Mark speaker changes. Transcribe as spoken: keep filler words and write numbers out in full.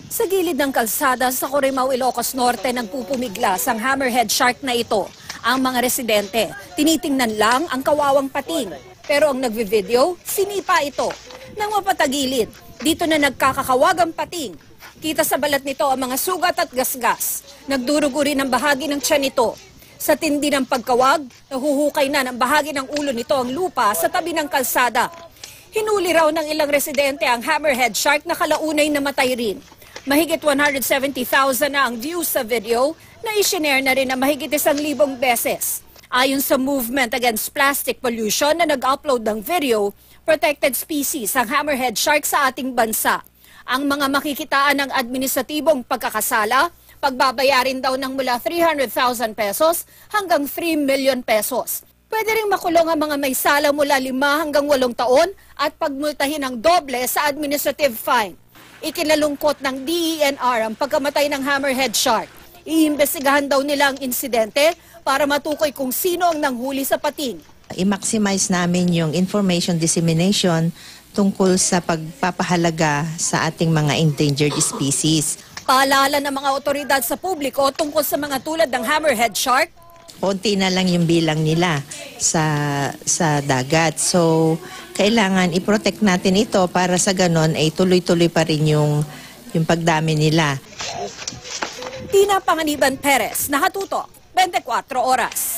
Speaker 1: Sa gilid ng kalsada sa Corimao, Ilocos Norte nagpupumiglas ang hammerhead shark na ito. Ang mga residente, tinitingnan lang ang kawawang pating. Pero ang nagvi-video, sinipa ito. Nang mapatagilid, dito na nagkakakawag ang pating. Kita sa balat nito ang mga sugat at gasgas. Nagdurugo rin ang bahagi ng tiyan nito. Sa tindi ng pagkawag, nahuhukay na ng bahagi ng ulo nito ang lupa sa tabi ng kalsada. Hinuli raw ng ilang residente ang hammerhead shark na kalauna'y namatay rin. Mahigit one hundred seventy thousand na ang views sa video na isinare na rin na mahigit isang libong beses. Ayon sa Movement Against Plastic Pollution na nag-upload ng video, protected species ang hammerhead shark sa ating bansa. Ang mga makikitaan ng administratibong pagkakasala, pagbabayarin daw ng mula three hundred thousand pesos hanggang three million pesos. Pwede ring makulong ang mga may sala mula lima hanggang walong taon at pagmultahin ng doble sa administrative fine. Ikinalungkot ng D E N R ang pagkamatay ng hammerhead shark. Iimbestigahan daw nila ang insidente para matukoy kung sino ang nanghuli sa pating.
Speaker 2: I-maximize namin yung information dissemination tungkol sa pagpapahalaga sa ating mga endangered species.
Speaker 1: Paalala ng mga otoridad sa publiko tungkol sa mga tulad ng hammerhead shark.
Speaker 2: Konti na lang yung bilang nila sa sa dagat. So, kailangan i-protect natin ito para sa ganon ay tuloy-tuloy pa rin yung, yung pagdami nila.
Speaker 1: Tina Panganiban Perez, Nakatutok, twenty-four Oras.